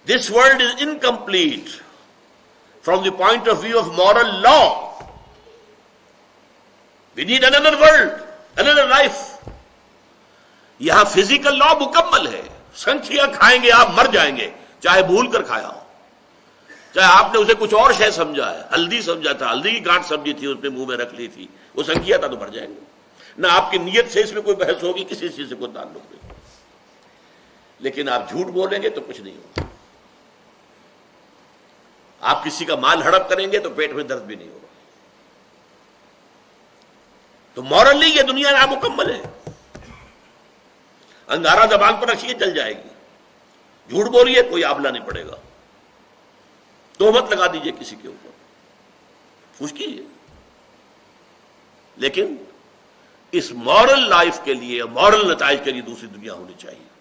This world is incomplete from the point of view of moral law. We need another world, another life. یہاں physical law مکمل ہے. سنکھیا کھائیں گے آپ مر جائیں گے, چاہے بھول کر کھایا ہو, چاہے آپ نے اسے کچھ اور شے سمجھا ہے, ہلدی سمجھا تھا, ہلدی کی گانٹ سمجھی تھی, اس نے منہ میں رکھ لی تھی, وہ سنکھیا تھا تو مر جائیں گے. نہ آپ کی نیت سے اس میں کوئی بحث ہوگی, کسی چیز سے کوئی تعلق نہیں. لیکن آپ جھوٹ بولیں گے تو کچھ نہیں ہوگا. آپ کسی کا مال ہڑپ کریں گے تو پیٹ میں درد بھی نہیں ہوگا. تو مورلی یہ دنیا نامکمل ہے. انگارہ زبان پر رکھیے چل جائے گی, جھوٹ بولیے کوئی آبلہ نہیں پڑے گا, تہمت لگا دیجئے کسی کے اوپر, خوش کیجیے. لیکن اس مورل لائف کے لیے, مورل نتائج کے لیے دوسری دنیا ہونی چاہیے.